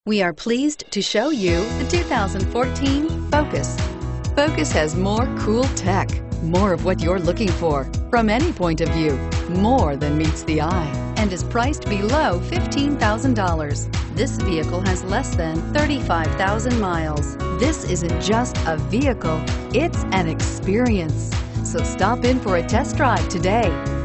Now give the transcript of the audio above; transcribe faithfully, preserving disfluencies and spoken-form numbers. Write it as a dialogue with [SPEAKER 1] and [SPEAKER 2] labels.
[SPEAKER 1] We are pleased to show you the two thousand fourteen Focus. Focus has more cool tech, more of what you're looking for from any point of view, more than meets the eye, and is priced below fifteen thousand dollars. This vehicle has less than thirty-five thousand miles. This isn't just a vehicle, it's an experience. So stop in for a test drive today.